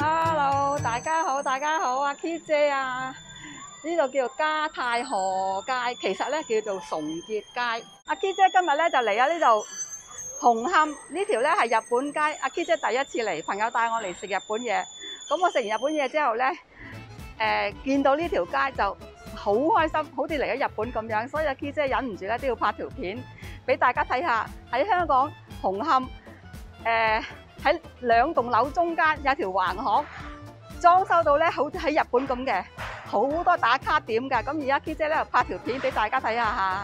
Hello，大家好，大家好，阿 Key 姐啊，呢度叫做加泰河街，其實咧叫做崇傑街。阿 Key 姐今日咧就嚟咗呢度紅磡呢條咧係日本街。阿 Key 姐第一次嚟，朋友帶我嚟食日本嘢。咁我食完日本嘢之後咧，見到呢條街就好開心，好似嚟咗日本咁樣。所以阿 Key 姐忍唔住咧都要拍條片俾大家睇下喺香港紅磡喺兩棟樓中間有條橫巷，裝修到咧好似喺日本咁嘅，好多打卡點㗎。咁而家 Key 姐咧就拍條片俾大家睇下嚇。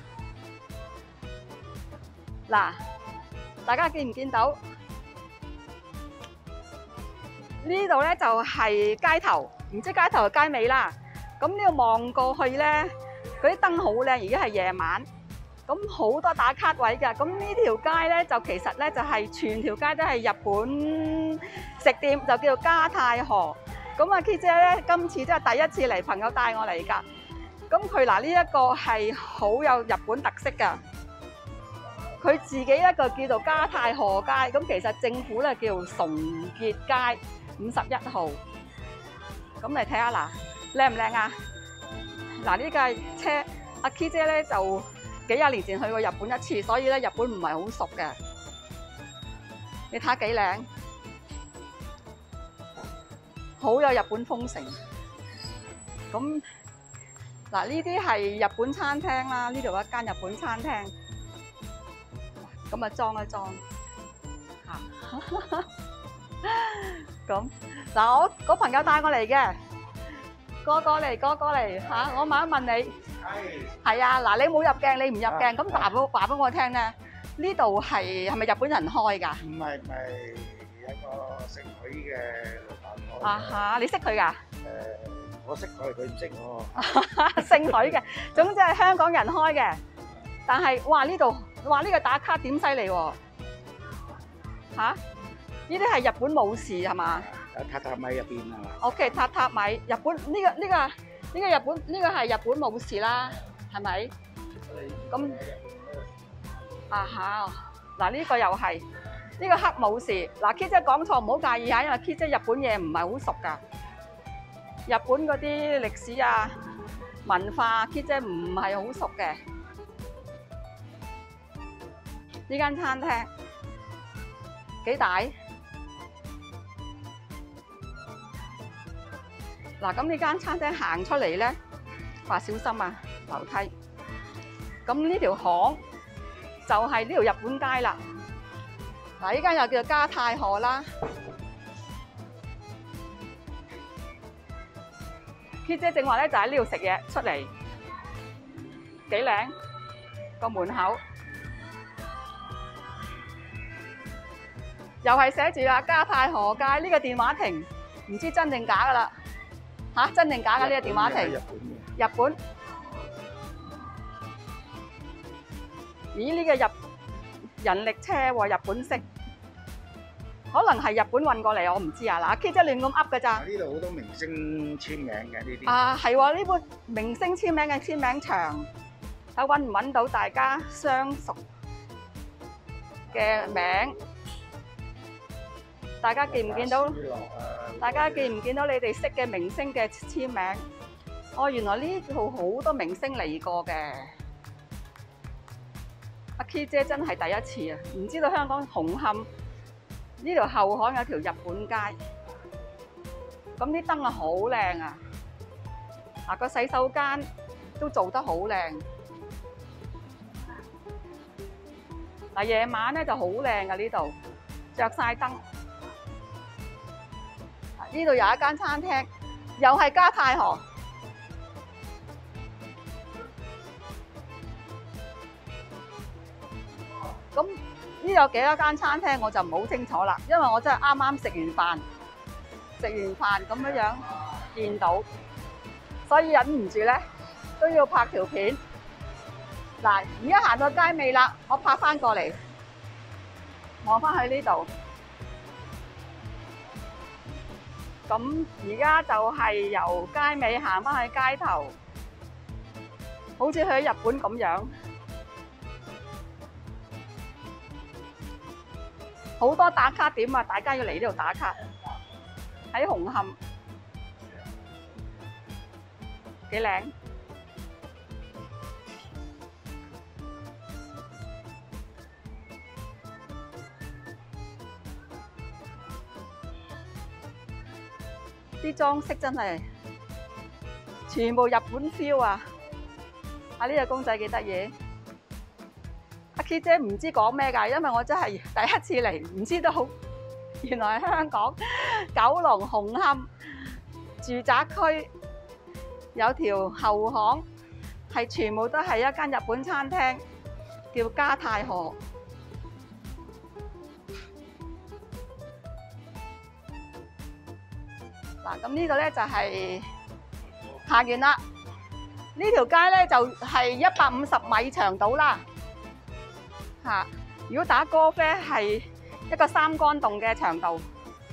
嗱，大家見唔見到？呢度咧就係街頭，唔知街頭係街尾啦。咁呢度望過去咧，嗰啲燈好靚，而家係夜晚。咁好多打卡位嘅，咁呢條街咧就其實咧就係全條街都係日本食店，就叫做加泰河。咁阿 Key 姐咧今次真係第一次嚟，朋友帶我嚟㗎。咁佢嗱呢一個係好有日本特色㗎，佢自己一個叫做加泰河街，咁其實政府咧叫崇傑街51號。咁嚟睇下嗱，靚唔靚啊？嗱呢架車，阿 Key 姐咧就幾廿年前去過日本一次，所以咧日本唔係好熟嘅。你睇下幾靚，好有日本風情。咁嗱呢啲係日本餐廳啦，呢度一間日本餐廳。咁啊裝一裝嚇。咁嗱我朋友帶我嚟嘅，過嚟嚇，我問一問你。係啊，嗱，你冇入鏡，你唔入鏡，咁話俾我聽咧，呢度係咪日本人開㗎？ 唔係，有個姓許嘅老闆開。 啊哈，你識佢㗎？ 我識佢，佢唔識我。 姓許嘅，總之係香港人開嘅。但係哇呢度，哇呢個打卡點犀利喎！嚇，呢啲係日本武士係嘛？ 有榻榻米入邊係嘛 ？OK，榻榻米，日本呢個係日本武士啦，係咪？咁啊嚇，嗱呢個又係呢個黑武士。嗱 Key 姐講錯唔好介意嚇，因為 Key 姐日本嘢唔係好熟㗎。日本嗰啲歷史啊、文化 Key 姐唔係好熟嘅。呢間餐廳幾大？嗱，咁呢間餐廳行出嚟咧，話小心啊，樓梯。咁呢條巷就係呢條日本街啦。嗱，呢間又叫做加泰河啦。Key 姐正話咧就喺呢度食嘢出嚟，幾靚個門口，又係寫住啦加泰河街。呢個電話亭唔知真定假噶啦。嚇，真定假㗎呢個電話亭？日本。咦？呢個人力車喎，日本式，可能係日本運過嚟，我唔知啊。嗱，Key 姐亂咁噏㗎咋？ 呢度好多明星簽名嘅呢啲。 啊，係喎，呢本明星簽名嘅簽名牆，睇揾唔揾到大家相熟嘅名？大家見唔見到？大家見唔見到你哋識嘅明星嘅簽名？哦，原來呢度好多明星嚟過嘅。阿 Key 姐真係第一次啊！唔知道香港紅磡呢條後巷有條日本街，咁啲燈啊好靚啊！嗱，個洗手間都做得好靚。嗱，夜晚咧就好靚啊！呢度着晒燈。呢度有一間餐廳，又係加泰河。咁呢有幾多間餐廳我就唔好清楚啦，因為我真係啱啱食完飯咁樣見到，所以忍唔住咧都要拍條片。嗱，而家行到街尾啦，我拍翻過嚟，望翻去呢度。咁而家就係由街尾行翻去街頭，好似去日本咁樣。好多打卡點啊！大家要嚟呢度打卡。 喺紅磡，幾靚。啲裝飾真係全部日本 feel 啊！啊，呢隻公仔幾得意。阿 Kit 姐唔知講咩㗎，因為我真係第一次嚟，唔知道原來係香港九龍紅磡住宅區有條後巷，係全部都係一間日本餐廳，叫加泰河。嗱，咁呢度咧就係行完啦。呢條街咧就係150米長度啦。嚇！如果打歌啡係一個3竿洞嘅長度。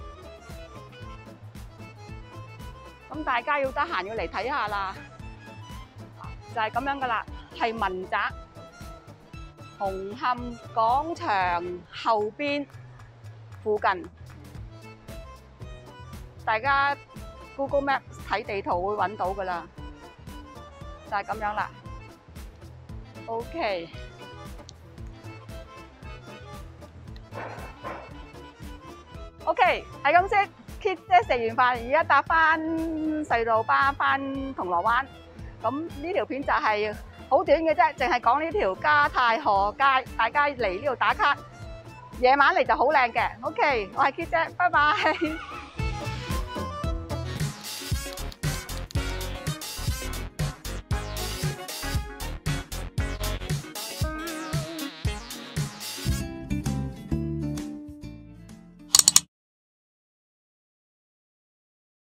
咁大家要得閒要嚟睇下啦。就係咁樣噶啦，係民宅紅磡廣場後邊附近。大家 Google Map 睇地圖會揾到噶啦，就係咁樣啦。OK， 係咁先。Kit 姐食完飯，而家搭翻隧道巴翻銅鑼灣。咁呢條片就係好短嘅啫，淨係講呢條加泰河街。大家嚟呢度打卡，夜晚嚟就好靚嘅。OK， 我係 Kit 姐，拜拜。